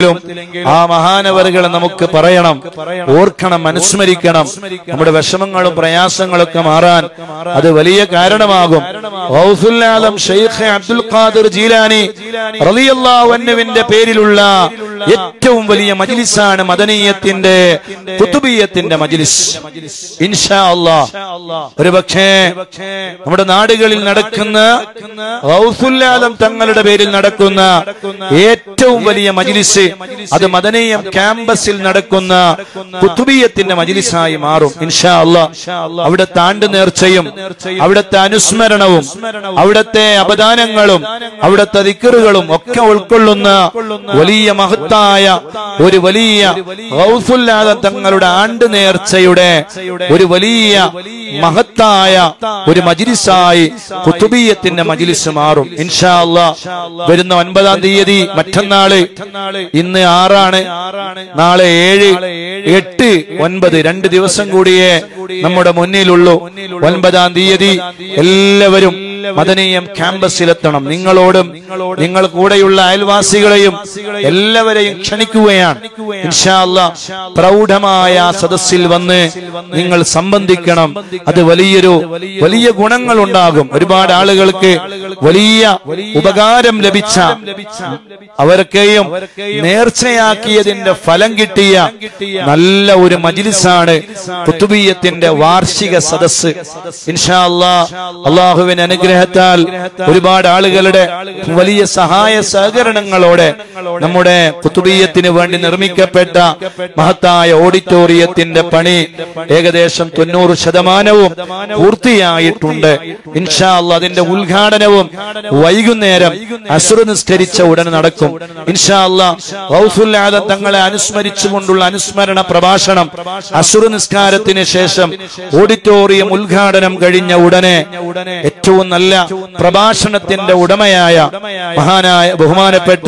ആ മഹാനവറുകളെ നമുക്ക് പറയണം, ഓർക്കണം, അനുസ്മരിക്കണം. നമ്മുടെ വിഷമങ്ങളും പ്രയാസങ്ങളൊക്കെ മാറാൻ അത് വലിയ കാരണമാകും. ഗൗസുൽ ആലം ശൈഖ് അബ്ദുൽ ഖാദിർ ജീലാനി റളിയല്ലാഹു അൻഹുവിന്റെ പേരിലുള്ള ഏറ്റവും വലിയ മജ്ലിസാണ് മദനിയത്തിന്റെ ഖുതുബിയത്തിന്റെ മജ്ലിസ്. ഇൻഷാ അല്ലാഹ് ഒരുപക്ഷേ നമ്മുടെ നാടുകളിൽ നടക്കുന്ന ഗൗസുൽ ആലം തങ്ങളുടെ പേരിൽ നടക്കുന്ന ഏറ്റവും വലിയ മജ്ലിസ് അത് മദനിയം ക്യാമ്പസിൽ നടക്കുന്ന ഖുതുബിയത്തിന്റെ മജ്ലിസായി മാറും ഇൻഷാ അല്ലാഹ്. അവിടുത്തെ ആണ്ട് നേർച്ചയും അവിടുത്തെ അനുസ്മരണവും അവിടുത്തെ അപദാനങ്ങളും അവിടുത്തെ ദിക്റുകളും ഒക്കെ ഉൾക്കൊള്ളുന്ന വലിയ മഹത്തായ ഒരു വലിയ ഗൗസുൽ ആലം തങ്ങളുടെ ആണ്ട് നേർച്ചയുടെ ഒരു വലിയ മഹത്തായ ഒരു മജ്ലിസായി ഖുതുബിയത്തിന്റെ മജ്ലിസ് മാറും ഇൻഷാ അല്ലാഹ്. വരുന്ന 9-ാം തീയതി മറ്റന്നാള്, ഇന്ന് 6 ആണ്, നാളെ 7, 8, 9 2 ദിവസം കൂടിയേ നമ്മുടെ മുന്നിലുള്ളൂ. 9-ാം തീയതി എല്ലാവരും മദനിയം ക്യാമ്പസിലെത്തണം. നിങ്ങളോടും നിങ്ങൾ കൂടെയുള്ള അയൽവാസികളെയും എല്ലാവരെയും ക്ഷണിക്കുകയാണ് ഇൻഷാ അല്ലാഹ്. പ്രൗഢമായ സദസ്സിൽ വന്ന് നിങ്ങൾ സംബന്ധിക്കണം. അത് വലിയ ഗുണങ്ങൾ ഉണ്ടാകും. ഒരുപാട് ആളുകൾക്ക് വലിയ ഉപകാരം ലഭിച്ച, അവർക്കെയും നേർച്ചയാക്കിയതിന്റെ ഫലം കിട്ടിയ നല്ല ഒരു മജ്ലിസാണ് ഖുതുബിയത്തിന്റെ വാർഷിക സദസ്സ് ഇൻഷാ അല്ലാഹ്. അല്ലാഹുവിന്റെ അനുഗ്രഹത്താൽ ഒരുപാട് ആളുകളുടെ വലിയ സഹായ സഹകരണങ്ങളോടെ നമ്മുടെ ഖുതുബിയത്തിന് വേണ്ടി നിർമ്മിക്കപ്പെട്ട മഹത്തായ ഓഡിറ്റോറിയത്തിന്റെ പണി ഏകദേശം 90% പൂർത്തിയായിട്ടുണ്ട് ഇൻഷാ അല്ലാഹ്. അതിന്റെ ഉദ്ഘാടനവും വൈകുന്നേരം അസ്ർ നിസ്കരിച്ച ഉടനെ നടക്കും ഇൻഷാ അല്ലാഹ്. ഗൗസുൽ ആലം തങ്ങളെ അനുസ്മരിച്ചുകൊണ്ടുള്ള അനുസ്മരണ പ്രഭാഷണം അസ്ർ നിസ്കാരത്തിന് ശേഷം ഓഡിറ്റോറിയം ഉദ്ഘാടനം കഴിഞ്ഞ ഉടനെ ഏറ്റവും നല്ല പ്രഭാഷണത്തിന്റെ ഉടമയായ മഹാനായ ബഹുമാനപ്പെട്ട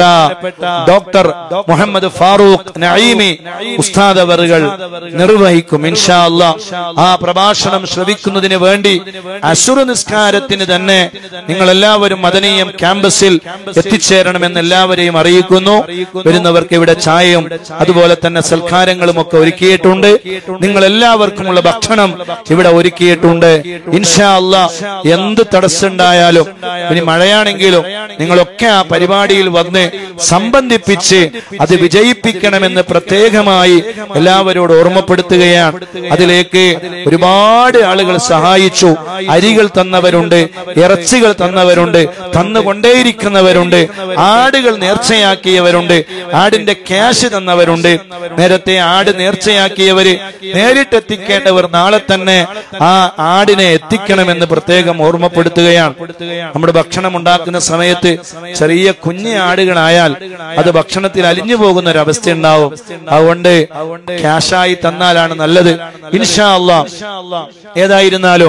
ഡോക്ടർ മുഹമ്മദ് ഫാറൂഖ് നഈമി ഉസ്താദ് അവറുകൾ നിർവഹിക്കും ഇൻഷാ അല്ലാഹ്. ആ പ്രഭാഷണം ശ്രവിക്കുന്നതിന് വേണ്ടി അസ്ർ നിസ്കാരത്തിന് തന്നെ നിങ്ങൾ എല്ലാവരും മദനിയം ക്യാമ്പസിൽ എത്തിച്ചേരണമെന്ന് എല്ലാവരെയും അറിയിക്കുന്നു. വരുന്നവർക്ക് ഇവിടെ ചായയും അതുപോലെ തന്നെ സൽക്കാരങ്ങളും ഒക്കെ ഒരുക്കിയിട്ടുണ്ട്. നിങ്ങൾ എല്ലാവർക്കുമുള്ള ഭക്ഷണം ഇവിടെ ഒരുക്കിയിട്ടുണ്ട് ഇൻഷാ അല്ലാഹ്. എന്ത് തടസ്സമുണ്ടായാലും, ഇനി മഴയാണെങ്കിലും നിങ്ങളൊക്കെ ആ പരിപാടിയിൽ വന്ന് സംബന്ധിപ്പിച്ച് അത് വിജയിപ്പിക്കണമെന്ന് പ്രത്യേകമായി എല്ലാവരോടും ഓർമ്മപ്പെടുത്തുകയാണ്. അതിലേക്ക് ഒരുപാട് ആളുകൾ സഹായിച്ചു. അരികൾ തന്നവരുണ്ട്, ഇറച്ചികൾ തന്നവരുണ്ട്, തന്നുകൊണ്ടേയിരിക്കുന്നവരുണ്ട്, ആടുകൾ നേർച്ചയാക്കിയവരുണ്ട്, ആടിന്റെ ക്യാഷ് തന്നവരുണ്ട്. നേരത്തെ ആട് നേർച്ചയാക്കിയവര് നേരിട്ടെത്തിക്കേണ്ടവർ നാളെ തന്നെ ആ ആടിനെ എത്തിക്കണമെന്ന് പ്രത്യേകം ഓർമ്മപ്പെടുത്തുകയാണ്. നമ്മുടെ ഭക്ഷണം ഉണ്ടാക്കുന്ന സമയത്ത് ചെറിയ കുഞ്ഞു ആടുകളായാൽ അത് ഭക്ഷണത്തിൽ അലിഞ്ഞു പോകുന്ന ഒരു അവസ്ഥ ഉണ്ടാവും. അതുകൊണ്ട് ക്യാഷായി തന്നാലാണ് നല്ലത് ഇൻഷാ അല്ലാഹ്. ഏതായിരുന്നാലും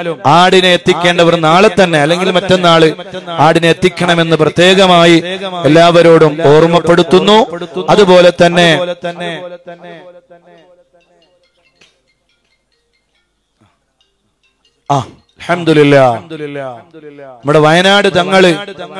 ആടിനെ എത്തിക്കേണ്ടവർ നാളെ തന്നെ അല്ലെങ്കിൽ മറ്റന്നാള് ആടിനെ എത്തിക്കണമെന്ന് പ്രത്യേകമായി എല്ലാവരോടും ഓർമ്മപ്പെടുത്തുന്നു. അതുപോലെ തന്നെ അൽഹംദുലില്ലാഹ് നമ്മുടെ വയനാട് തങ്ങള്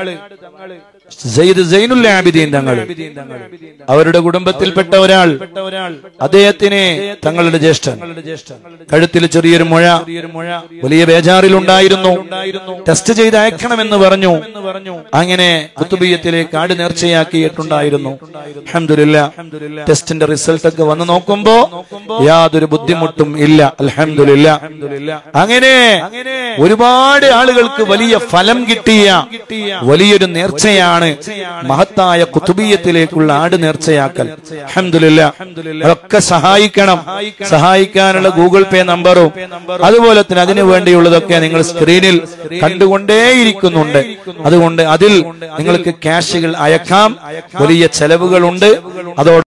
സയ്യിദുൽ ആബിദീൻ തങ്ങൾ, അവരുടെ കുടുംബത്തിൽപ്പെട്ട ഒരാൾ, അദ്ദേഹത്തിന് തങ്ങളുടെ ജ്യേഷ്ഠൻ കഴുത്തിൽ ചെറിയൊരു മുഴ, വലിയ ബേജാറിലുണ്ടായിരുന്നു. ടെസ്റ്റ് ചെയ്ത് അയക്കണമെന്ന് പറഞ്ഞു. അങ്ങനെ ഖുതുബിയത്തിലേക്ക് ആട് നേർച്ചയാക്കിയിട്ടുണ്ടായിരുന്നു. അൽഹംദുലില്ലാഹ് ടെസ്റ്റിന്റെ റിസൾട്ട് ഒക്കെ വന്ന് നോക്കുമ്പോ യാതൊരു ബുദ്ധിമുട്ടും ഇല്ല. അൽഹംദുലില്ലാഹ് അങ്ങനെ ഒരുപാട് ആളുകൾക്ക് വലിയ ഫലം കിട്ടിയ വലിയൊരു നേർച്ചയാണ് മഹത്തായ ഖുതുബിയത്തിലേക്കുള്ള ആട് നേർച്ചയാക്കൽ. അൽഹംദുലില്ലാഹ് അതൊക്കെ സഹായിക്കണം. സഹായിക്കാനുള്ള ഗൂഗിൾ പേ നമ്പറും അതുപോലെ തന്നെ അതിനു വേണ്ടിയുള്ളതൊക്കെ നിങ്ങൾ സ്ക്രീനിൽ കണ്ടുകൊണ്ടേയിരിക്കുന്നുണ്ട്. അതുകൊണ്ട് അതിൽ നിങ്ങൾക്ക് ക്യാഷുകൾ അയക്കാം. വലിയ ചെലവുകളുണ്ട്. അതോടെ